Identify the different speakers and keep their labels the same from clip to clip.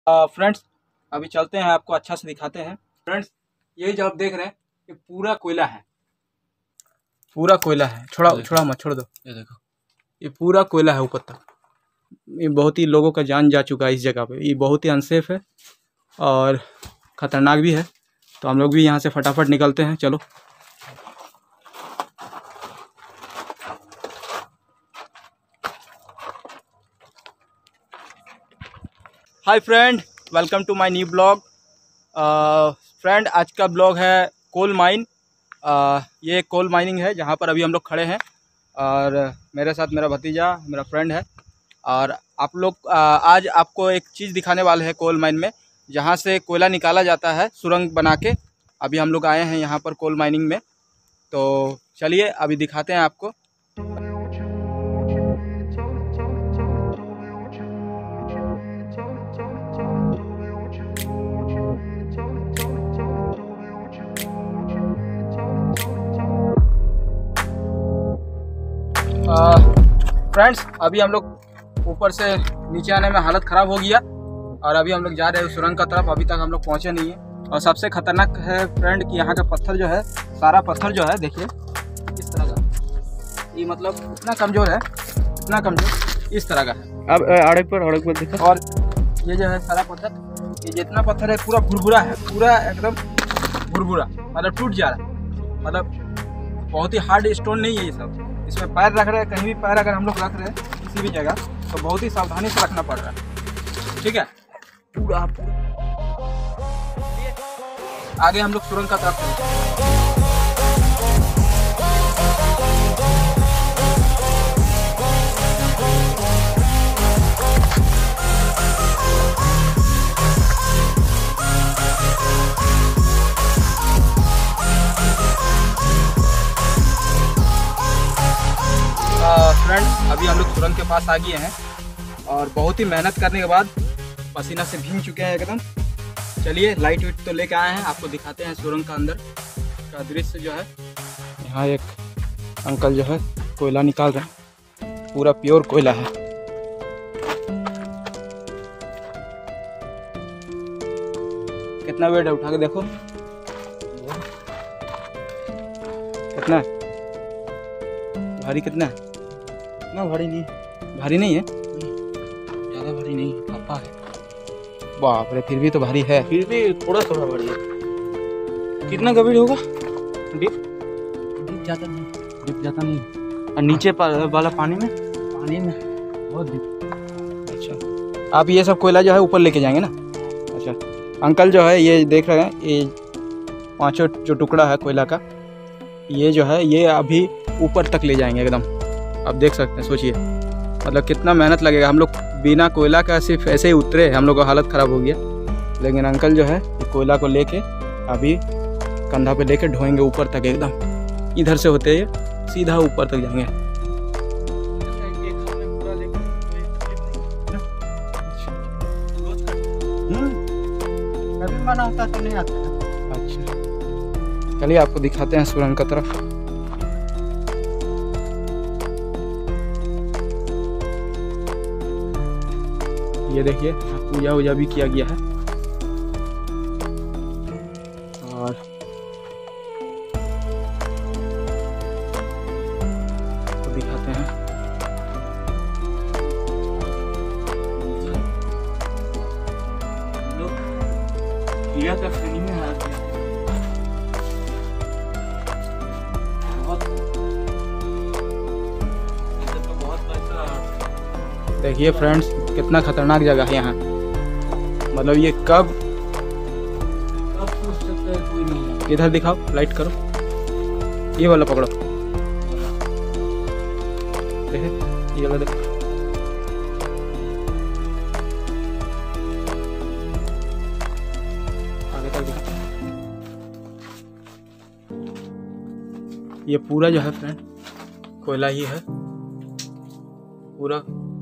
Speaker 1: Friends अभी चलते हैं, आपको अच्छा से दिखाते हैं। फ्रेंड्स ये जो आप देख रहे हैं ये पूरा कोयला है, पूरा कोयला है। छोड़ा मत, छोड़ दो। ये देखो ये पूरा कोयला है ऊपर तक। ये बहुत ही लोगों का जान जा चुका है इस जगह पे। ये बहुत ही अनसेफ है और ख़तरनाक भी है, तो हम लोग भी यहाँ से फटाफट निकलते हैं। चलो hi friend, welcome to my new blog. Friend आज का ब्लॉग है कोल माइन। ये कोल माइनिंग है जहाँ पर अभी हम लोग खड़े हैं और मेरे साथ मेरा भतीजा, मेरा फ्रेंड है। और आप लोग आज आपको एक चीज़ दिखाने वाले हैं कोल माइन में, जहाँ से कोयला निकाला जाता है सुरंग बना के। अभी हम लोग आए हैं यहाँ पर कोल माइनिंग में, तो चलिए अभी दिखाते हैं आपको। फ्रेंड्स अभी हम लोग ऊपर से नीचे आने में हालत ख़राब हो गया और अभी हम लोग जा रहे हैं सुरंग का तरफ। अभी तक हम लोग पहुँचे नहीं है। और सबसे ख़तरनाक है फ्रेंड कि यहाँ का पत्थर जो है, सारा पत्थर जो है देखिए इस तरह का, ये मतलब इतना कमज़ोर है, इतना कमज़ोर इस तरह का है।
Speaker 2: अब आड़े पर दिखा।
Speaker 1: और ये जो है सारा पत्थर, ये जितना पत्थर है पूरा भुरभुरा है, पूरा एकदम भुरभुरा, मतलब टूट जा रहा है। मतलब बहुत ही हार्ड स्टोन नहीं है ये सब। इसमें पैर रख रहे हैं, कहीं भी पैर अगर हम लोग रख रहे हैं किसी भी जगह, तो बहुत ही सावधानी से रखना पड़ रहा है। ठीक है, पूरा आगे हम लोग सुरंग का तरफ चलते हैं। फ्रेंड्स अभी हम लोग सुरंग के पास आ गए हैं और बहुत ही मेहनत करने के बाद पसीना से भीग चुके हैं एकदम। चलिए लाइट वेट तो लेके आए हैं, आपको दिखाते हैं सुरंग का अंदर का दृश्य जो है। यहाँ एक अंकल जो है कोयला निकाल रहे हैं, पूरा प्योर कोयला है। कितना वेट है, उठा के देखो कितना है, भारी कितना है? इतना भारी नहीं, भारी नहीं है, ज़्यादा भारी नहीं, पापा है। बाप रे, फिर भी तो भारी है,
Speaker 2: फिर भी थोड़ा भारी है।
Speaker 1: कितना गंभीर होगा?
Speaker 2: डिप ज़्यादा नहीं। और नीचे वाला पानी में बहुत डिप।
Speaker 1: अच्छा, आप ये सब कोयला जो है ऊपर लेके जाएंगे ना? अच्छा, अंकल जो है ये देख रहे हैं, ये पांचों जो टुकड़ा है कोयला का, ये जो है ये अभी ऊपर तक ले जाएंगे एकदम। आप देख सकते हैं, सोचिए मतलब कितना मेहनत लगेगा। हम लोग बिना कोयला का सिर्फ ऐसे ही उतरे, हम लोग का हालत ख़राब हो गया। लेकिन अंकल जो है ये कोयला को लेके अभी कंधा पे लेके ढोएंगे ऊपर तक एकदम। इधर से होते ये सीधा ऊपर तक जाएंगे।
Speaker 2: कभी मना होता तो नहीं आता।
Speaker 1: अच्छा चलिए आपको दिखाते हैं सुरंग का तरफ। ये देखिए पूजा वूजा भी किया गया है और तो दिखाते हैं।
Speaker 2: किया था फ्री में है। बहुत पैसा।
Speaker 1: देखिए फ्रेंड्स कितना खतरनाक जगह है यहाँ। मतलब ये कब
Speaker 2: पूछ सकते हैं, कोई नहीं है।
Speaker 1: इधर दिखाओ, लाइट करो, ये वाला पकड़ो, देखिए ये वाला देखो। आगे तक दिखा। ये पूरा जो है फ्रेंड कोयला ही है, पूरा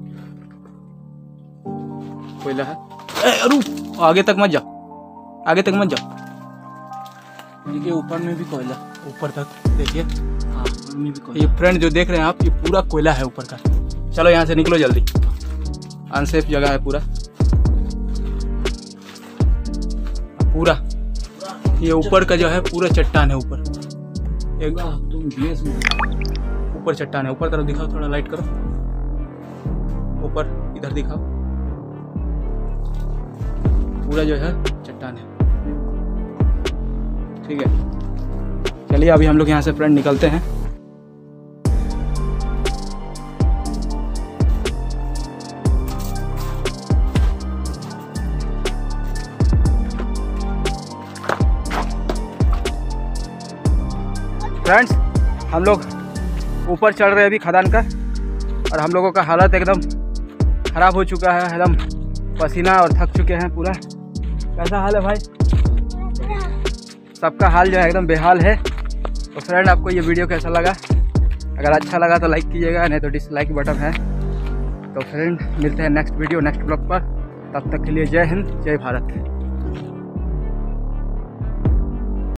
Speaker 1: कोयला है। रुक, आगे तक मत जाओ, आगे तक मत जाओ।
Speaker 2: देखिए ऊपर में भी कोयला,
Speaker 1: ऊपर तक देखिए।
Speaker 2: हाँ ऊपर में भी कोयला।
Speaker 1: ये फ्रेंड जो देख रहे हैं आप, ये पूरा कोयला है ऊपर का। चलो यहाँ से निकलो जल्दी, अनसेफ जगह है पूरा। पूरा ये ऊपर का जो है पूरा चट्टान है, ऊपर एक
Speaker 2: तुम गैस में
Speaker 1: ऊपर चट्टान है। ऊपर तरफ दिखाओ, थोड़ा लाइट करो, ऊपर इधर दिखाओ, पूरा जो है चट्टान है। ठीक है, चलिए अभी हम लोग यहाँ से फ्रेंड निकलते हैं। फ्रेंड्स हम लोग ऊपर चढ़ रहे हैं अभी खदान का, और हम लोगों का हालत एकदम ख़राब हो चुका है, एकदम पसीना और थक चुके हैं पूरा। कैसा हाल है भाई? सबका हाल जो है एकदम बेहाल है। तो फ्रेंड आपको ये वीडियो कैसा लगा? अगर अच्छा लगा तो लाइक कीजिएगा, नहीं तो डिसलाइक बटन है। तो फ्रेंड मिलते हैं नेक्स्ट वीडियो नेक्स्ट ब्लॉग पर, तब तक के लिए जय हिंद जय भारत।